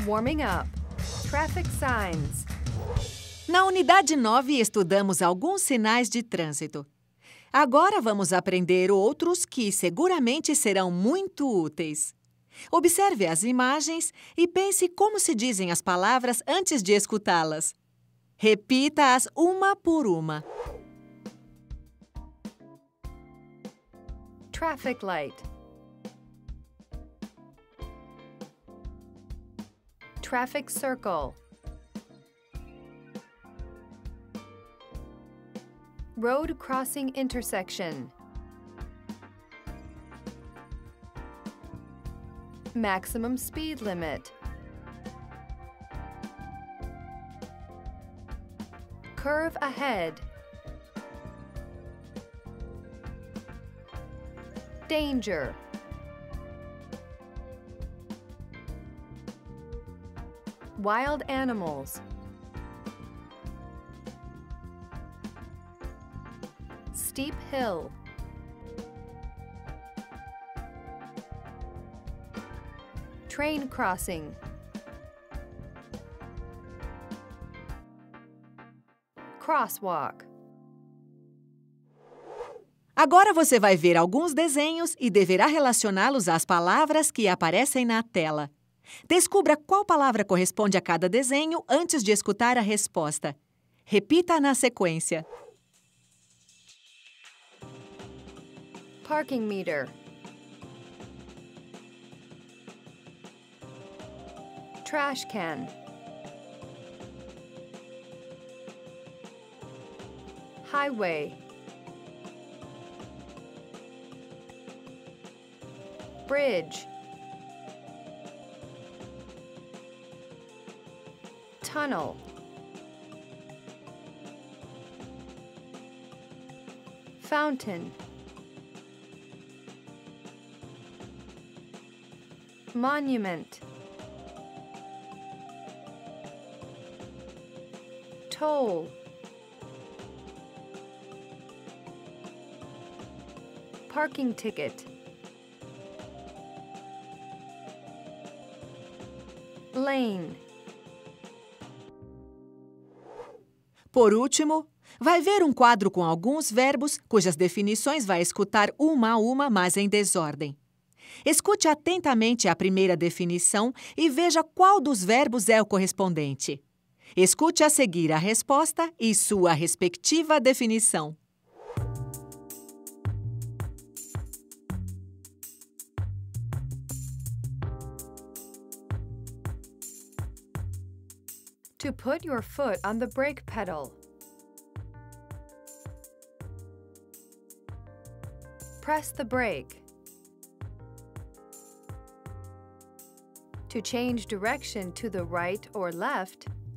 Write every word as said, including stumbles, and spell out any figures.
Warming up. Traffic signs. Na unidade nove, estudamos alguns sinais de trânsito. Agora vamos aprender outros que seguramente serão muito úteis. Observe as imagens e pense como se dizem as palavras antes de escutá-las. Repita-as uma por uma. Traffic light. Traffic circle. Road crossing intersection. Maximum speed limit. Curve ahead. Danger. Wild animals. Steep hill. Train crossing. Crosswalk. Agora você vai ver alguns desenhos e deverá relacioná-los às palavras que aparecem na tela. Descubra qual palavra corresponde a cada desenho antes de escutar a resposta. Repita na sequência. Parking meter. Trash can. Highway. Bridge. Tunnel. Fountain. Monument. Toll. Parking ticket. Lane. Por último, vai ver um quadro com alguns verbos cujas definições vai escutar uma a uma, mas em desordem. Escute atentamente a primeira definição e veja qual dos verbos é o correspondente. Escute a seguir a resposta e sua respectiva definição. To put your foot on the brake pedal. Press the brake. To change direction to the right or left,